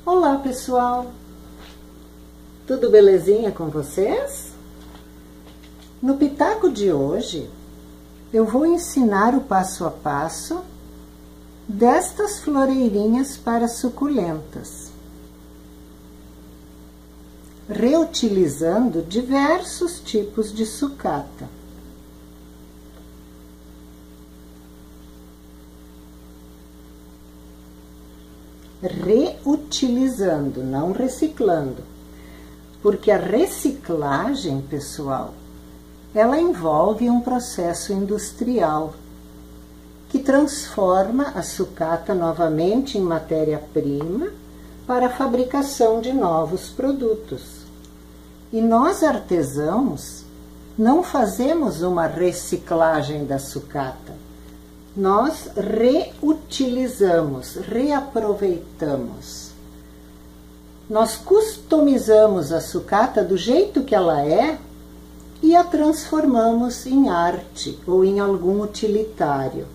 Olá pessoal, tudo belezinha com vocês? No Pitaco de hoje eu vou ensinar o passo a passo destas floreirinhas para suculentas, reutilizando diversos tipos de sucata. Reutilizando, não reciclando, porque a reciclagem, pessoal, ela envolve um processo industrial que transforma a sucata novamente em matéria-prima para a fabricação de novos produtos. E nós, artesãos, não fazemos uma reciclagem da sucata. Nós reutilizamos, reaproveitamos. Nós customizamos a sucata do jeito que ela é e a transformamos em arte ou em algum utilitário.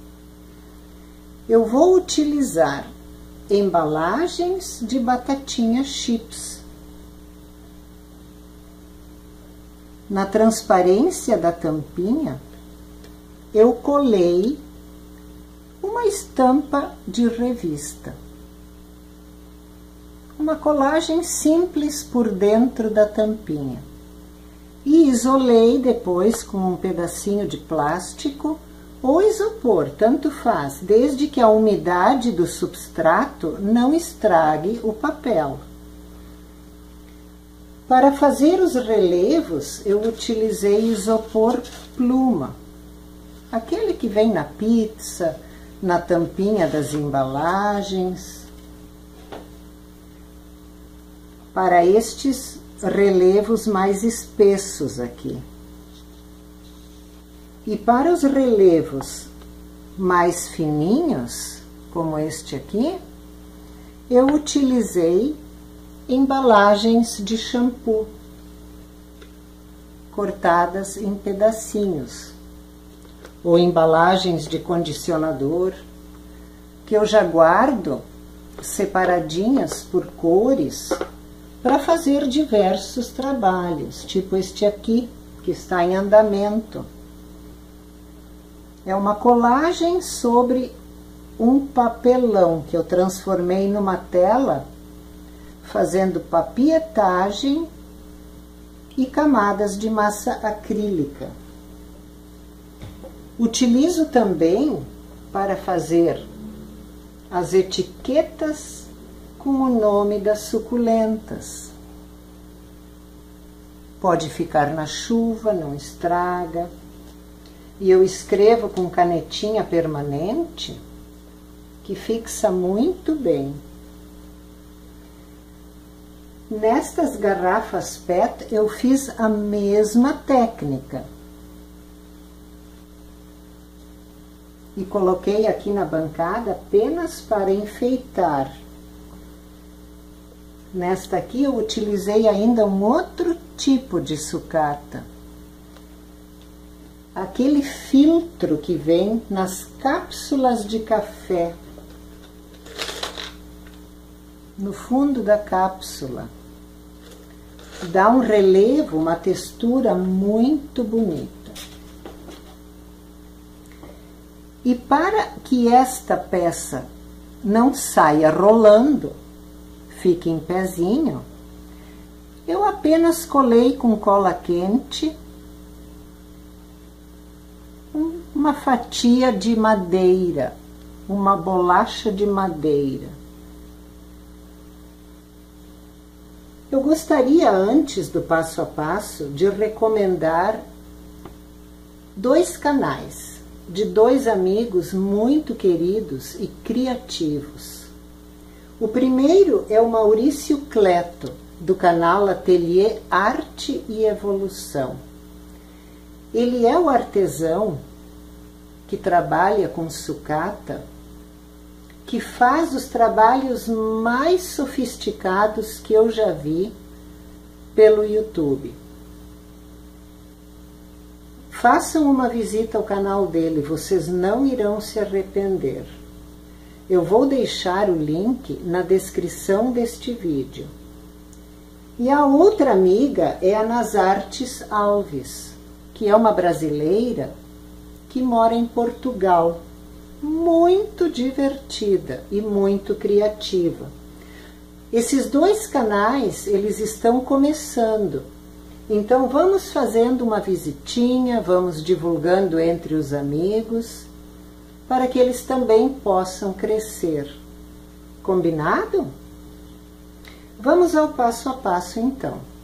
Eu vou utilizar embalagens de batatinha chips. Na transparência da tampinha, eu colei uma estampa de revista. Uma colagem simples por dentro da tampinha. E isolei depois com um pedacinho de plástico ou isopor, tanto faz, desde que a umidade do substrato não estrague o papel. Para fazer os relevos, eu utilizei isopor pluma, aquele que vem na pizza, na tampinha das embalagens. Para estes relevos mais espessos aqui. E para os relevos mais fininhos, como este aqui, eu utilizei embalagens de shampoo, cortadas em pedacinhos, ou embalagens de condicionador, que eu já guardo separadinhas por cores para fazer diversos trabalhos, tipo este aqui, que está em andamento. É uma colagem sobre um papelão que eu transformei numa tela, fazendo papietagem e camadas de massa acrílica. Utilizo também para fazer as etiquetas com o nome das suculentas. Pode ficar na chuva, não estraga. E eu escrevo com canetinha permanente, que fixa muito bem. Nestas garrafas PET eu fiz a mesma técnica. E coloquei aqui na bancada apenas para enfeitar. Nesta aqui eu utilizei ainda um outro tipo de sucata. Aquele filtro que vem nas cápsulas de café. No fundo da cápsula. Dá um relevo, uma textura muito bonita. E para que esta peça não saia rolando, fique em pezinho, eu apenas colei com cola quente uma fatia de madeira, uma bolacha de madeira. Eu gostaria, antes do passo a passo, de recomendar dois canais de dois amigos muito queridos e criativos. O primeiro é o Maurício Cleto, do canal Ateliê Arte e Evolução. Ele é o artesão que trabalha com sucata, que faz os trabalhos mais sofisticados que eu já vi pelo YouTube. Façam uma visita ao canal dele, vocês não irão se arrepender. Eu vou deixar o link na descrição deste vídeo. E a outra amiga é a Nazartes Alves, que é uma brasileira que mora em Portugal, muito divertida e muito criativa. Esses dois canais, eles estão começando, então vamos fazendo uma visitinha, vamos divulgando entre os amigos, para que eles também possam crescer. Combinado? Vamos ao passo a passo então.